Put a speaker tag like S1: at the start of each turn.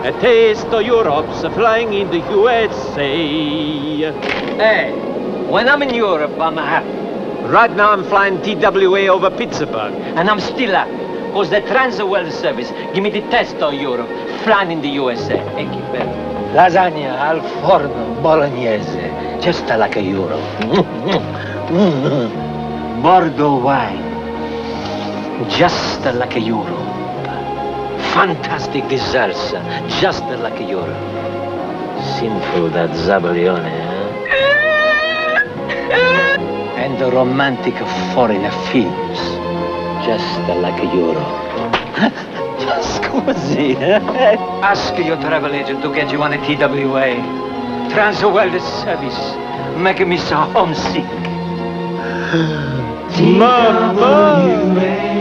S1: A taste of Europe's flying in the USA.
S2: Hey, when I'm in Europe, I'm happy.
S1: Right now I'm flying TWA over Pittsburgh.
S2: And I'm still happy, because the Trans-World Service give me the test of Europe, flying in the USA. Thank you, baby. Lasagna al forno bolognese, just like a Europe. Bordeaux wine, just like a Europe. Fantastic desserts, just like a Europe. Sinful that Zabolione, and the romantic foreign films, just like a Europe. Scusi, ask your travel agent to get you on a TWA. Trans-World Service, making me so homesick.
S1: Mamma!